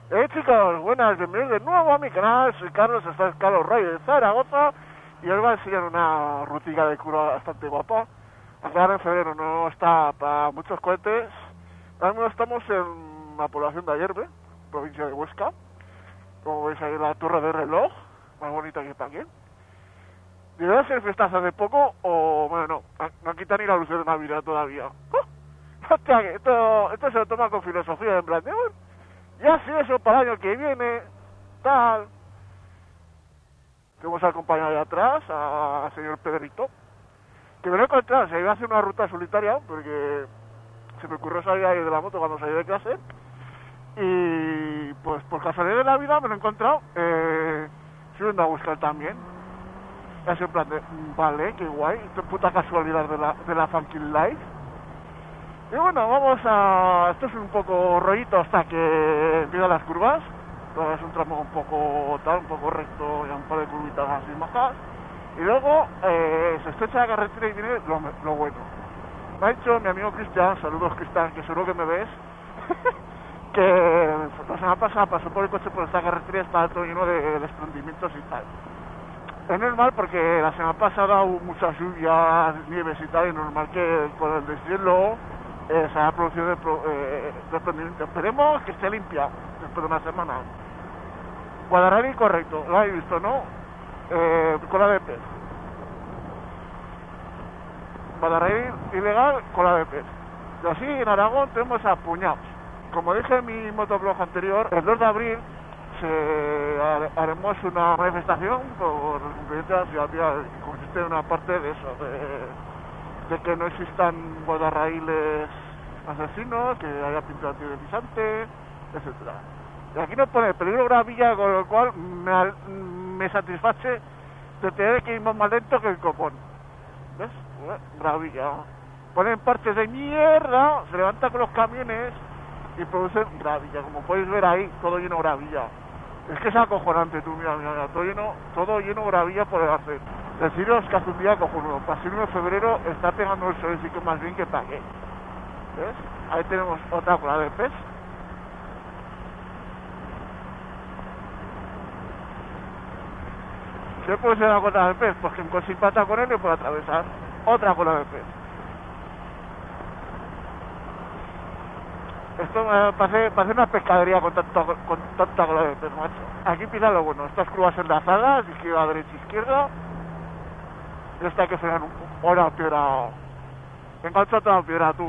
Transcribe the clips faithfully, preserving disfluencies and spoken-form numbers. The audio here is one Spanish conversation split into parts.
Eh chicos, buenas, bienvenidos de nuevo a mi canal, soy Carlos, está es Carlos Ray de Zaragoza y os voy a enseñar una rutina de curva bastante guapa. Acá en febrero no está para muchos cohetes, ahora mismo estamos en la población de Ayerbe, provincia de Huesca, como veis ahí la torre de reloj, más bonita que está aquí. Debería ser fiestas hace poco o, bueno, no, no quitan ni la luz de Navidad todavía. ¡Oh! Hostia, que esto, esto se lo toma con filosofía, en plan de, bueno, ya sí, eso para el año que viene, tal. Tenemos al compañero de atrás, al señor Pedrito, que me lo he encontrado, se iba a hacer una ruta solitaria, porque se me ocurrió salir ahí de la moto cuando salí de clase, y pues por casualidad de la vida me lo he encontrado, eh, subiendo a buscar también. Así en plan de, vale, qué guay, qué puta casualidad de la, de la Funky Life. Y bueno, vamos a... Esto es un poco rollito hasta que empiezan las curvas. Entonces es un tramo un poco tal, un poco recto y un par de curvitas así majas. Y luego eh, se estrecha la carretera y viene lo, lo bueno. Me ha dicho mi amigo Cristian, saludos Cristian, que seguro que me ves, que la semana pasada pasó por el coche por esta carretera y estaba todo lleno de desprendimientos y tal. Es normal porque la semana pasada hubo muchas lluvias, nieves y tal, y normal que con el deshielo eh, se haya producido de, eh, desprendimiento. Esperemos que esté limpia después de una semana. Guadarrari correcto, lo habéis visto, ¿no? Eh, cola de pez. Guadarrari ilegal, cola de pez. Y así en Aragón tenemos a puñados. Como dije en mi motoblog anterior, el dos de abril se haremos una manifestación por el cumplimiento de la ciudad que consiste en una parte de eso, de, de que no existan guardarraíles asesinos, que haya pintura antideslizante, etcétera. Y aquí nos pone peligro gravilla, con lo cual me, me satisface de tener que ir más lento que el copón. ¿Ves? Gravilla. Ponen partes de mierda, se levantan con los camiones y producen gravilla, como podéis ver ahí, todo lleno de gravilla. Es que es acojonante, tú, mira, mira, mira, todo lleno, todo lleno de gravilla por el hacer. Deciros que hace un día cojonudo, para el uno de febrero está pegando el sol, sí que más bien que para qué. ¿Ves? Ahí tenemos otra cola de pez. ¿Qué puede ser la cola de pez? Pues que con sin pata con él le puede atravesar otra cola de pez. Esto me parece, parece una pescadería con tanta, con tanta cola de pez, macho. Aquí empieza lo bueno, estas curvas enlazadas, izquierda, derecha, izquierda. Y esta hay que frenar un poco. Ahora, piedra. Enganchate a la piedra, tú.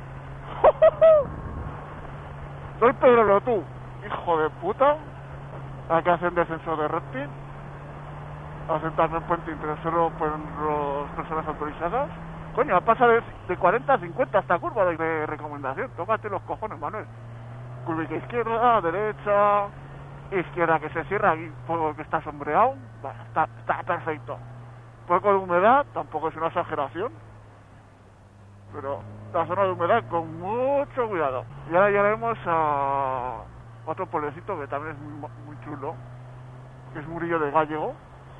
Soy Pedro, tú. Hijo de puta. Aquí hacen descenso de reptil. Hacen también puente entre solo por las personas autorizadas. Coño, pasa de, de cuarenta a cincuenta esta curva de, de recomendación. Tócate los cojones, Manuel. Curvica izquierda, derecha, izquierda que se cierra aquí, fuego que está sombreado. Bueno, está, está perfecto. Poco de humedad, tampoco es una exageración. Pero la zona de humedad con mucho cuidado. Y ahora llegaremos a otro pueblecito que también es muy, muy chulo, que es Murillo de Gallego.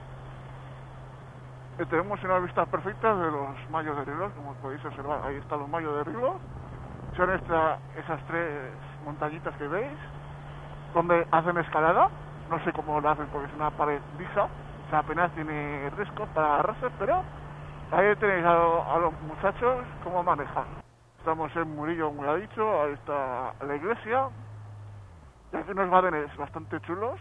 Y tenemos unas vistas perfectas de los mayos de Rilos, como podéis observar. Ahí están los mayos de Rilos. Son esta, esas tres montañitas que veis, donde hacen escalada. No sé cómo lo hacen porque es una pared lisa, o sea, apenas tiene riscos para agarrarse, pero ahí tenéis a, a los muchachos cómo manejan. Estamos en Murillo, como ya he dicho, ahí está la iglesia. Y aquí unos badenes bastante chulos.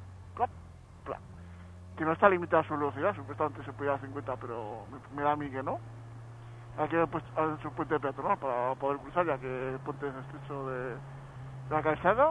Que no está limitada su velocidad, supuestamente se podía a cincuenta, pero me, me da a mí que no. Aquí han puesto su puente peatonal para poder cruzar, ya que el puente es estrecho de, de la calzada.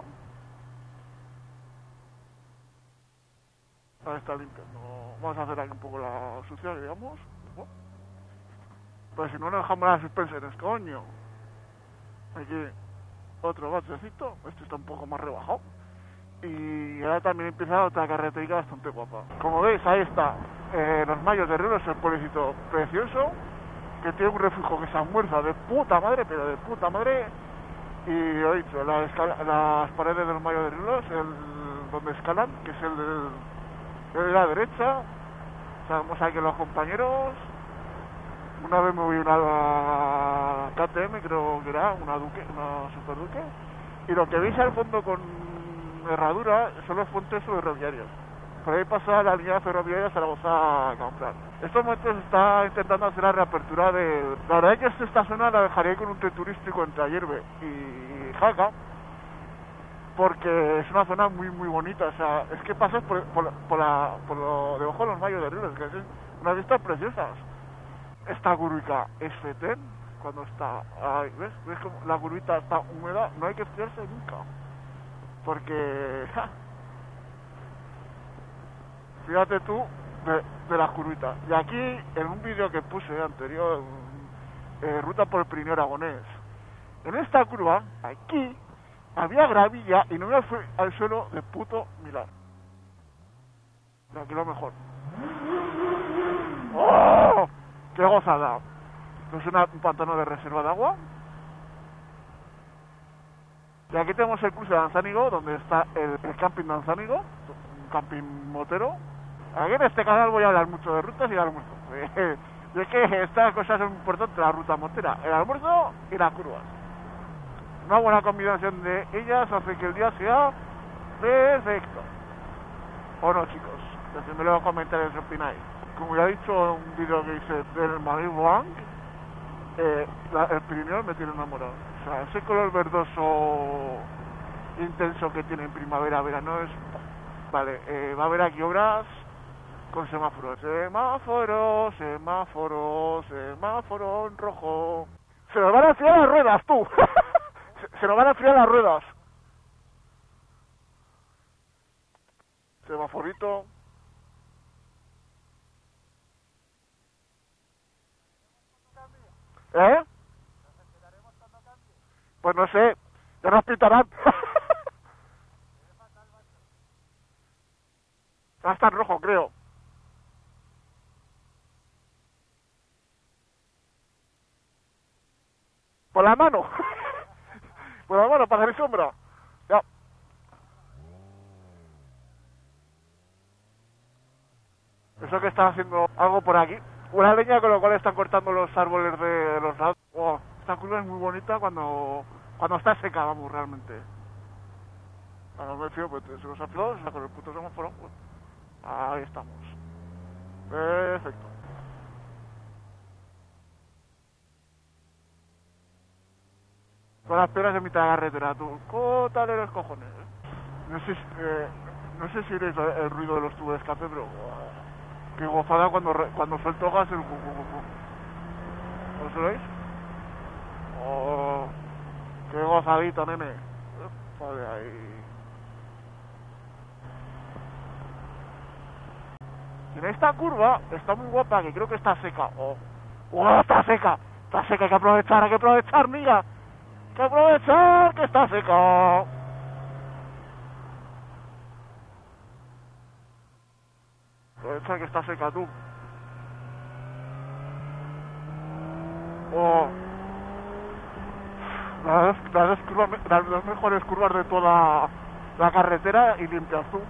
Ahí está limpiando. Vamos a hacer aquí un poco la sucia, digamos. ¿No? Pues si no, no dejamos las suspensiones, coño. Aquí otro bachecito, este está un poco más rebajado. Y ahora también empieza otra carreterica bastante guapa. Como veis, ahí está, eh, los mayos de Rilos, el pueblecito precioso, que tiene un refugio que se almuerza de puta madre, pero de puta madre. Y lo he dicho, la escala, las paredes de los mayos de Rilos, el, donde escalan, que es el de, el de la derecha. Sabemos aquí los compañeros. Una vez me voy a una K T M, creo que era, una Duque, una Super Duque. Y lo que veis al fondo con Herradura son los puentes ferroviarios. Por ahí pasa la línea ferroviaria Zaragoza-Camplar. En estos momentos se está intentando hacer la reapertura de... La verdad es que esta zona la dejaría con un tren turístico entre Ayerbe y Jaca, porque es una zona muy muy bonita. O sea, es que pasas por, por, por, la, por lo, debajo de los mayos de ríos, que es unas vistas preciosas. Esta curvica es fetén cuando está... Ay, ¿ves? ¿Ves cómo la curvita está húmeda? No hay que fiarse nunca, porque... ¡ja! Fíjate tú de, de las curvitas. Y aquí, en un vídeo que puse anterior, eh, ruta por el Pirineo Aragonés, en esta curva, aquí, había gravilla y no me fui al suelo de puto mirar. Y aquí lo mejor. ¡Oh! ¡Qué gozada! Esto es una, un pantano de reserva de agua. Y aquí tenemos el cruce de Anzánigo, donde está el, el camping de Anzánigo, un camping motero. Aquí en este canal voy a hablar mucho de rutas y de almuerzo. Y es que estas cosas son importantes, la ruta motera, el almuerzo y las curvas. Una buena combinación de ellas hace que el día sea perfecto. ¿O no, chicos? Decidme en los comentarios si opináis. Como ya he dicho en un vídeo que hice del Marie Blanc, eh, la, el Pirineo me tiene enamorado. O sea, ese color verdoso intenso que tiene en primavera, verano es... Vale, eh, va a haber aquí obras con semáforos. Semáforo, semáforo, semáforo en rojo. Se nos van a enfriar las ruedas, tú. se, se nos van a enfriar las ruedas. Semaforito. ¿Eh? Pues no sé, ya nos pitarán. Va a estar rojo, creo. Por la mano. Por la mano, para hacer sombra. Ya. Eso que están haciendo algo por aquí. Una leña con lo cual están cortando los árboles de los lados. Oh, esta curva es muy bonita cuando cuando está seca, vamos, realmente. Cuando me fío, pues se los afloros, o sea, con el puto semáforo, pues ahí estamos. Perfecto. Con las piedras en mitad de la carretera, tú, cótale los cojones. No sé si, eh, no sé si oiréis el ruido de los tubos de escape, pero... Uh, qué gozada cuando, cuando suelto gas el... ¿Os oís? Oh, qué gozadito, nene. Joder, ahí. Y en esta curva está muy guapa, que creo que está seca. Oh, oh, está seca. Está seca, hay que aprovechar, hay que aprovechar, miga. Hay que aprovechar que está seca. Aprovecha que está seca, tú. Oh. Las, las, dos curvas, las dos mejores curvas de toda la carretera y limpias tú.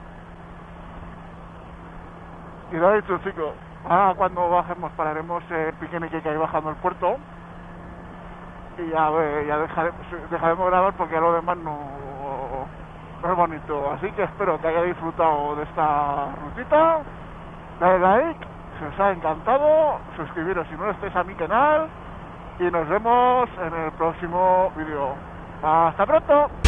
Y lo ha dicho, chicos. Ahora cuando bajemos pararemos el piquenique que hay bajando el puerto. Y ya, ya dejaremos, dejaremos grabar porque lo demás no, no es bonito. Así que espero que hayáis disfrutado de esta rutita. Dale like, si os ha encantado, suscribiros si no estáis a mi canal. Y nos vemos en el próximo vídeo. ¡Hasta pronto!